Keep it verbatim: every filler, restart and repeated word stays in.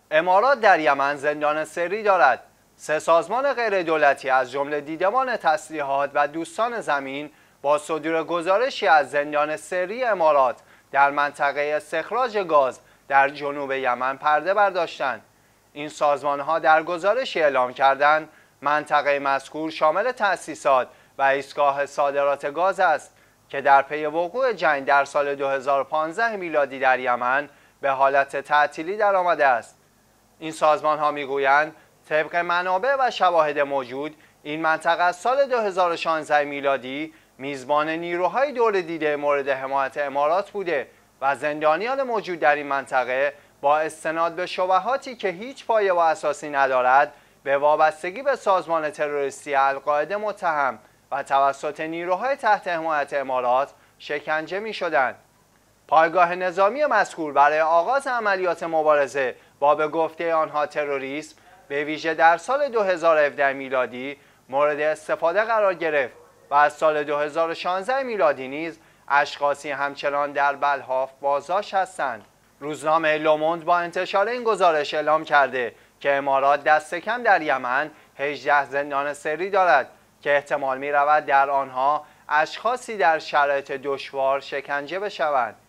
امارات در یمن زندان سری دارد. سه سازمان غیر دولتی از جمله دیدمان تسلیحات و دوستان زمین با صدور گزارشی از زندان سری امارات در منطقه استخراج گاز در جنوب یمن پرده برداشتند. این سازمان‌ها در گزارشی اعلام کردند منطقه مذکور شامل تأسیسات و ایستگاه صادرات گاز است که در پی وقوع جنگ در سال دو هزار و پانزده میلادی در یمن به حالت تعطیلی درآمده است. این سازمان‌ها می‌گویند طبق منابع و شواهد موجود این منطقه از سال دو هزار و شانزده میلادی میزبان نیروهای دور دیده مورد حمایت امارات بوده و زندانیان موجود در این منطقه با استناد به شبهاتی که هیچ پایه و اساسی ندارد به وابستگی به سازمان تروریستی القاعده متهم و توسط نیروهای تحت حمایت امارات شکنجه می شدند. پایگاه نظامی مذکور برای آغاز عملیات مبارزه با به گفته آنها تروریسم به ویژه در سال دو هزار و هفده میلادی مورد استفاده قرار گرفت و از سال دو هزار و شانزده میلادی نیز اشخاصی همچنان در بلحاف بازداشت هستند. روزنامه لوموند با انتشار این گزارش اعلام کرده که امارات دست کم در یمن هجده زندان سری دارد که احتمال می رود در آنها اشخاصی در شرایط دشوار شکنجه بشوند.